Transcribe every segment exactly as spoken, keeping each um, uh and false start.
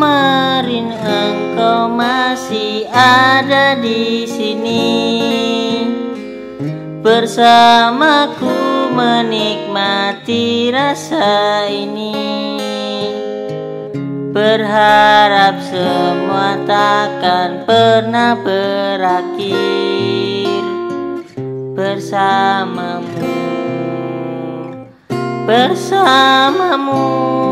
kemarin engkau masih ada di sini, bersamaku menikmati rasa ini. Berharap semua takkan pernah berakhir bersamamu, bersamamu.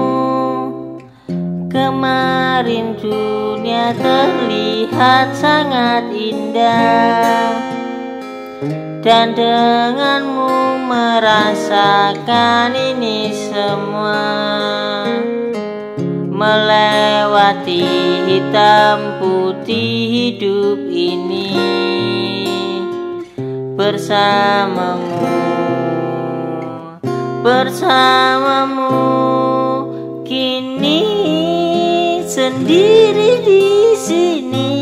Kemarin dunia terlihat sangat indah, dan denganmu merasakan ini semua. Melewati hitam putih hidup ini bersamamu, bersamamu. Kini sendiri di sini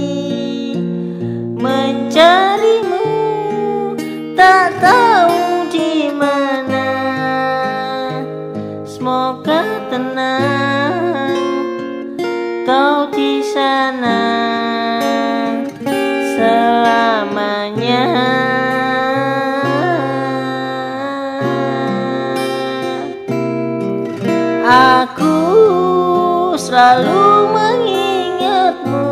mencarimu, tak tahu di mana. Semoga tenang kau di sana selamanya. Aku selalu mengingatmu,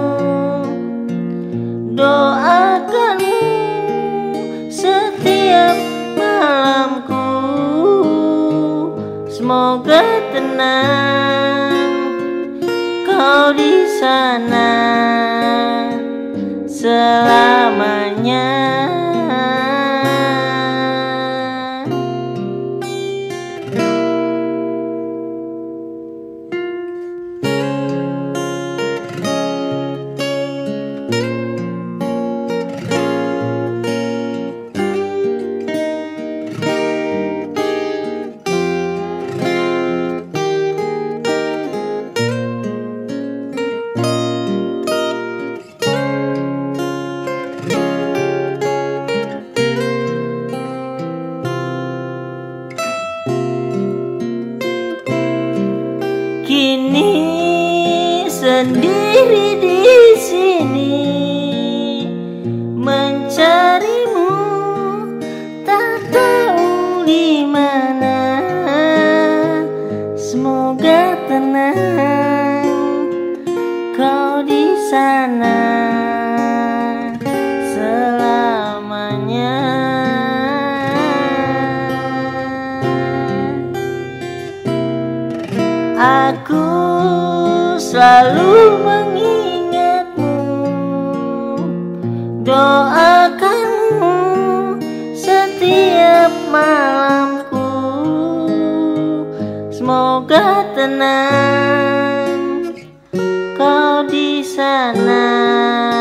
doakanmu setiap malamku. Semoga tenang kau di sana selamanya. Kini sendiri di sini mencarimu, tak tahu di mana. Semoga tenang kau di sana selamanya. Aku selalu mengingatmu, doakanmu setiap malamku. Semoga tenang kau di sana